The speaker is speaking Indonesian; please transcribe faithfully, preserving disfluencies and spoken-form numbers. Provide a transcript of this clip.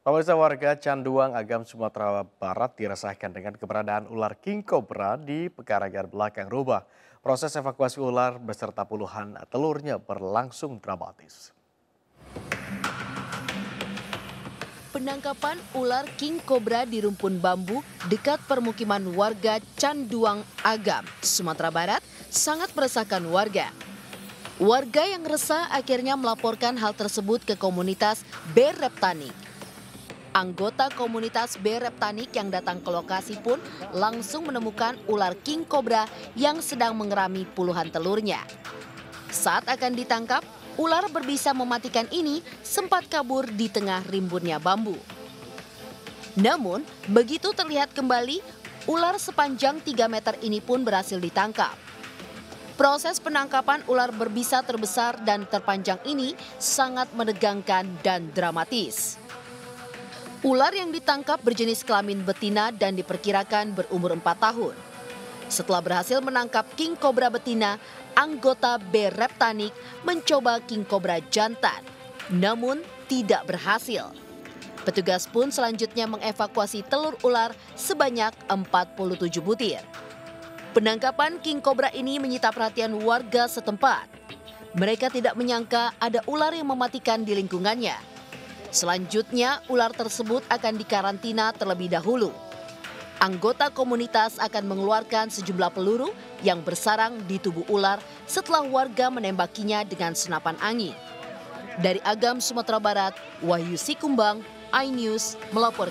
Pemirsa, warga Canduang, Agam, Sumatera Barat dirasakan dengan keberadaan ular king cobra di pekarangan belakang rumah. Proses evakuasi ular beserta puluhan telurnya berlangsung dramatis. Penangkapan ular king cobra di rumpun bambu dekat permukiman warga Canduang, Agam, Sumatera Barat sangat meresahkan warga. Warga yang resah akhirnya melaporkan hal tersebut ke komunitas Bear Reptanik. Anggota komunitas Bear Reptanik yang datang ke lokasi pun langsung menemukan ular king cobra yang sedang mengerami puluhan telurnya. Saat akan ditangkap, ular berbisa mematikan ini sempat kabur di tengah rimbunnya bambu. Namun, begitu terlihat kembali, ular sepanjang tiga meter ini pun berhasil ditangkap. Proses penangkapan ular berbisa terbesar dan terpanjang ini sangat menegangkan dan dramatis. Ular yang ditangkap berjenis kelamin betina dan diperkirakan berumur empat tahun. Setelah berhasil menangkap king cobra betina, anggota Bear Reptanik mencoba king cobra jantan, namun tidak berhasil. Petugas pun selanjutnya mengevakuasi telur ular sebanyak empat puluh tujuh butir. Penangkapan king cobra ini menyita perhatian warga setempat. Mereka tidak menyangka ada ular yang mematikan di lingkungannya. Selanjutnya, ular tersebut akan dikarantina terlebih dahulu. Anggota komunitas akan mengeluarkan sejumlah peluru yang bersarang di tubuh ular setelah warga menembakinya dengan senapan angin. Dari Agam, Sumatera Barat, Wahyu Sikumbang, iNews melaporkan.